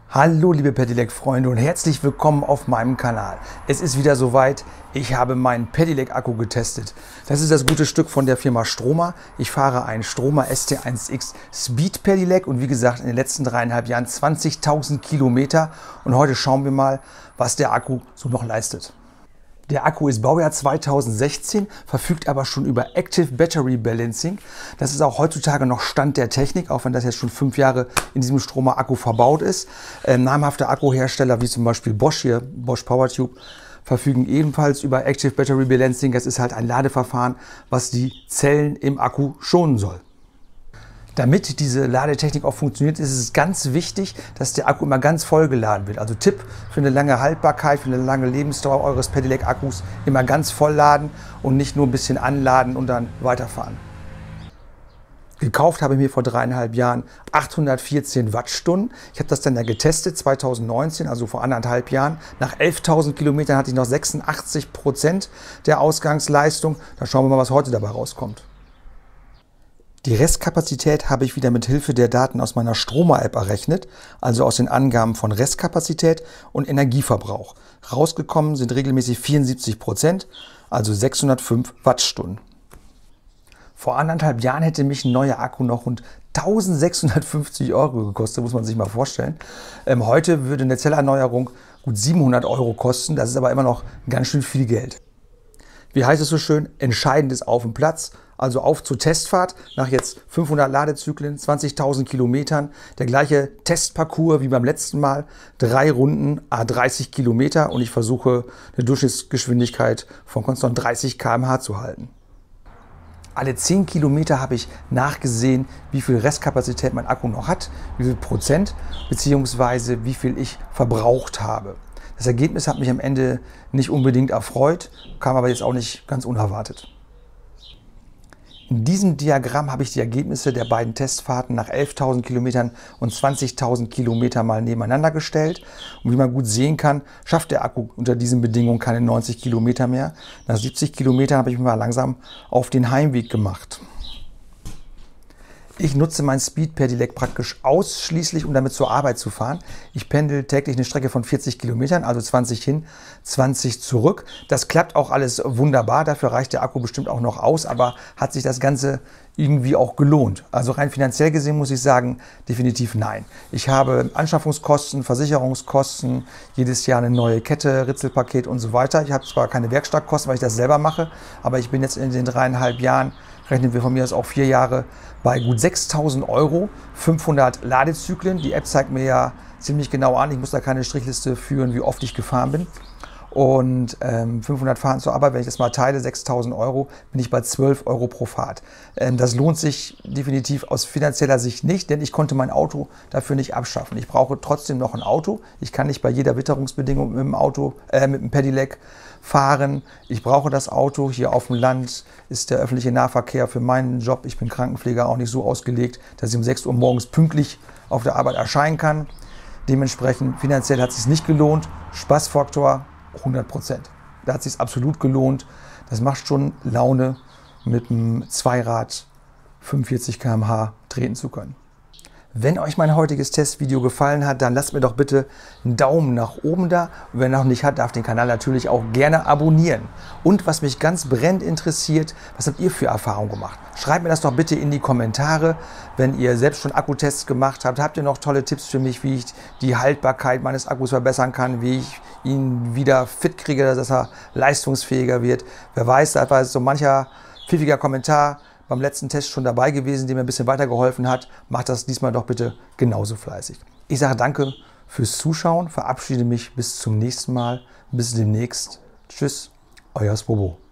Hallo liebe Pedelec-Freunde und herzlich willkommen auf meinem Kanal. Es ist wieder soweit, ich habe meinen Pedelec-Akku getestet. Das ist das gute Stück von der Firma Stroma. Ich fahre einen Stroma ST1X Speed Pedelec und wie gesagt in den letzten 3,5 Jahren 20.000 Kilometer. Und heute schauen wir mal, was der Akku so noch leistet. Der Akku ist Baujahr 2016, verfügt aber schon über Active Battery Balancing. Das ist auch heutzutage noch Stand der Technik, auch wenn das jetzt schon 5 Jahre in diesem Stroma-Akku verbaut ist. Namhafte Akkuhersteller wie zum Beispiel Bosch hier, Bosch PowerTube, verfügen ebenfalls über Active Battery Balancing. Das ist halt ein Ladeverfahren, was die Zellen im Akku schonen soll. Damit diese Ladetechnik auch funktioniert, ist es ganz wichtig, dass der Akku immer ganz voll geladen wird. Also Tipp für eine lange Haltbarkeit, für eine lange Lebensdauer eures Pedelec-Akkus, immer ganz voll laden und nicht nur ein bisschen anladen und dann weiterfahren. Gekauft habe ich mir vor 3,5 Jahren 814 Wattstunden. Ich habe das dann ja getestet 2019, also vor 1,5 Jahren. Nach 11.000 Kilometern hatte ich noch 86% der Ausgangsleistung. Da schauen wir mal, was heute dabei rauskommt. Die Restkapazität habe ich wieder mit Hilfe der Daten aus meiner Stroma-App errechnet, also aus den Angaben von Restkapazität und Energieverbrauch. Rausgekommen sind regelmäßig 74%, also 605 Wattstunden. Vor 1,5 Jahren hätte mich ein neuer Akku noch rund 1.650 Euro gekostet, muss man sich mal vorstellen. Heute würde eine Zellerneuerung gut 700 Euro kosten, das ist aber immer noch ganz schön viel Geld. Wie heißt es so schön? Entscheidend ist auf dem Platz. Also auf zur Testfahrt nach jetzt 500 Ladezyklen, 20.000 Kilometern. Der gleiche Testparcours wie beim letzten Mal. 3 Runden, 30 Kilometer und ich versuche eine Durchschnittsgeschwindigkeit von konstant 30 km/h zu halten. Alle 10 Kilometer habe ich nachgesehen, wie viel Restkapazität mein Akku noch hat, wie viel Prozent, beziehungsweise wie viel ich verbraucht habe. Das Ergebnis hat mich am Ende nicht unbedingt erfreut, kam aber jetzt auch nicht ganz unerwartet. In diesem Diagramm habe ich die Ergebnisse der beiden Testfahrten nach 11.000 Kilometern und 20.000 Kilometern mal nebeneinander gestellt. Und wie man gut sehen kann, schafft der Akku unter diesen Bedingungen keine 90 Kilometer mehr. Nach 70 Kilometern habe ich mich mal langsam auf den Heimweg gemacht. Ich nutze mein Speed Pedelec praktisch ausschließlich, um damit zur Arbeit zu fahren. Ich pendel täglich eine Strecke von 40 Kilometern, also 20 hin, 20 zurück. Das klappt auch alles wunderbar, dafür reicht der Akku bestimmt auch noch aus, aber hat sich das Ganze irgendwie auch gelohnt? Also rein finanziell gesehen muss ich sagen, definitiv nein. Ich habe Anschaffungskosten, Versicherungskosten, jedes Jahr eine neue Kette, Ritzelpaket und so weiter. Ich habe zwar keine Werkstattkosten, weil ich das selber mache, aber ich bin jetzt in den 3,5 Jahren, rechnen wir von mir aus auch 4 Jahre, bei gut 6.000 Euro, 500 Ladezyklen. Die App zeigt mir ja ziemlich genau an, ich muss da keine Strichliste führen, wie oft ich gefahren bin. Und 500 Fahrten zur Arbeit, wenn ich das mal teile, 6.000 Euro, bin ich bei 12 Euro pro Fahrt. Das lohnt sich definitiv aus finanzieller Sicht nicht, denn ich konnte mein Auto dafür nicht abschaffen. Ich brauche trotzdem noch ein Auto. Ich kann nicht bei jeder Witterungsbedingung mit dem Pedelec fahren. Ich brauche das Auto. Hier auf dem Land ist der öffentliche Nahverkehr für meinen Job, ich bin Krankenpfleger, auch nicht so ausgelegt, dass ich um 6 Uhr morgens pünktlich auf der Arbeit erscheinen kann. Dementsprechend finanziell hat es sich nicht gelohnt. Spaßfaktor 100%. Da hat es sich absolut gelohnt. Das macht schon Laune, mit einem Zweirad 45 km/h treten zu können. Wenn euch mein heutiges Testvideo gefallen hat, dann lasst mir doch bitte einen Daumen nach oben da. Und wer noch nicht hat, darf den Kanal natürlich auch gerne abonnieren. Und was mich ganz brennend interessiert, was habt ihr für Erfahrungen gemacht? Schreibt mir das doch bitte in die Kommentare, wenn ihr selbst schon Akkutests gemacht habt. Habt ihr noch tolle Tipps für mich, wie ich die Haltbarkeit meines Akkus verbessern kann, wie ich ihn wieder fit kriege, dass er leistungsfähiger wird? Wer weiß, da war so mancher pfiffiger Kommentar beim letzten Test schon dabei gewesen, der mir ein bisschen weitergeholfen hat. Macht das diesmal doch bitte genauso fleißig. Ich sage danke fürs Zuschauen, verabschiede mich bis zum nächsten Mal. Bis demnächst. Tschüss, euer Spobo.